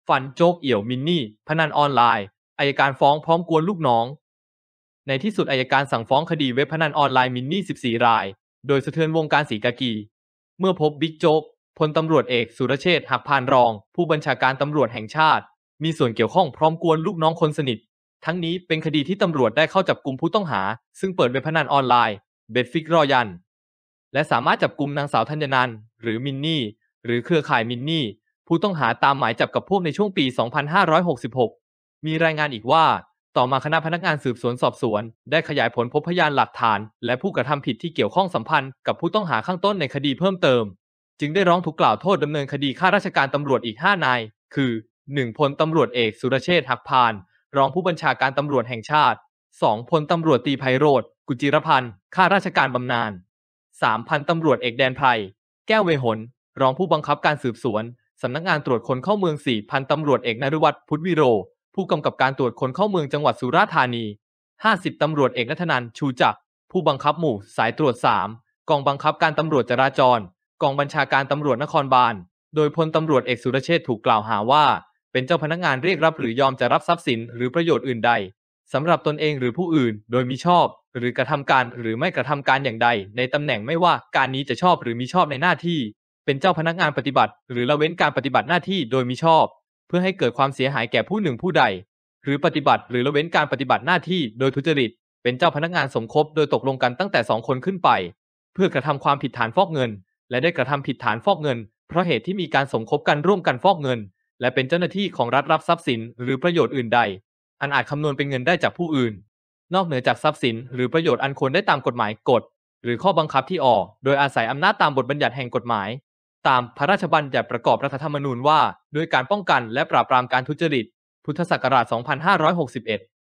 ฟันโจ๊กเอี่ยวมินนี่พนันออนไลน์อัยการฟ้องพร้อมกวนลูกน้องในที่สุดอัยการสั่งฟ้องคดีเว็บพนันออนไลน์มินนี่14 รายโดยสะเทือนวงการศรีกากีเมื่อพบบิ๊กโจ๊กพลตำรวจเอกสุรเชษฐ์หักพานรองผู้บัญชาการตำรวจแห่งชาติมีส่วนเกี่ยวข้องพร้อมกวนลูกน้องคนสนิททั้งนี้เป็นคดีที่ตำรวจได้เข้าจับกุมผู้ต้องหาซึ่งเปิดเว็บพนันออนไลน์เบ็ดฟิกรอยันและสามารถจับกุมนางสาวธัญนันท์หรือมินนี่หรือเครือข่ายมินนี่ผู้ต้องหาตามหมายจับกับพวกในช่วงปี 2566 มีรายงานอีกว่าต่อมาคณะพนักงานสืบสวนสอบสวนได้ขยายผลพบพยานหลักฐานและผู้กระทำผิดที่เกี่ยวข้องสัมพันธ์กับผู้ต้องหาข้างต้นในคดีเพิ่มเติมจึงได้ร้องทุกข์กล่าวโทษดำเนินคดีข้าราชการตำรวจอีก 5 นายคือ 1. พลตำรวจเอกสุรเชษฐ์หักพานรองผู้บัญชาการตำรวจแห่งชาติ 2. พลตำรวจตรีไพโรจน์กุจิรพันธ์ข้าราชการบำนาญ 3. พันตำรวจเอกแดนไพรแก้วเวหลรองผู้บังคับการสืบสวนสำนักงานตรวจคนเข้าเมือง 4. พันตำรวจเอกนฤวัฒน์พุทธวิโรผู้กำกับการตรวจคนเข้าเมืองจังหวัดสุราษฎร์ธานี 50. ตำรวจเอกณัฐนันท์ชูจักรผู้บังคับหมู่สายตรวจ 3 กองบังคับการตำรวจจราจรกองบัญชาการตำรวจนครบาลโดยพลตำรวจเอกสุรเชษฐ์ถูกกล่าวหาว่าเป็นเจ้าพนักงานเรียกรับหรือยอมจะรับทรัพย์สินหรือประโยชน์อื่นใดสำหรับตนเองหรือผู้อื่นโดยมิชอบหรือกระทำการหรือไม่กระทำการอย่างใดในตำแหน่งไม่ว่าการนี้จะชอบหรือมิชอบในหน้าที่เป็นเจ้าพนักงานปฏิบัติหรือละเว้นการปฏิบัติหน้าที่โดยมิชอบเพื่อให้เกิดความเสียหายแก่ผู้หนึ่งผู้ใดหรือปฏิบัติหรือละเว้นการปฏิบัติหน้าที่โดยทุจริตเป็นเจ้าพนักงานสมคบโดยตกลงกันตั้งแต่2 คนขึ้นไปเพื่อกระทำความผิดฐานฟอกเงินและได้กระทำผิดฐานฟอกเงินเพราะเหตุที่มีการสมคบกันร่วมกันฟอกเงินและเป็นเจ้าหน้าที่ของรัฐรับทรัพย์สินหรือประโยชน์อื่นใดอันอาจคำนวณเป็นเงินได้จากผู้อื่นนอกเหนือจากทรัพย์สินหรือประโยชน์อันควรได้ตามกฎหมายกฎหรือข้อบังคับที่ออกโดยอาศัยอำนาจตามบทบัญญัติแห่งกฎหมายตามพระราชบัญญัติประกอบรัฐธรรมนูญว่าด้วยการป้องกันและปราบปรามการทุจริตพุทธศักราช 2561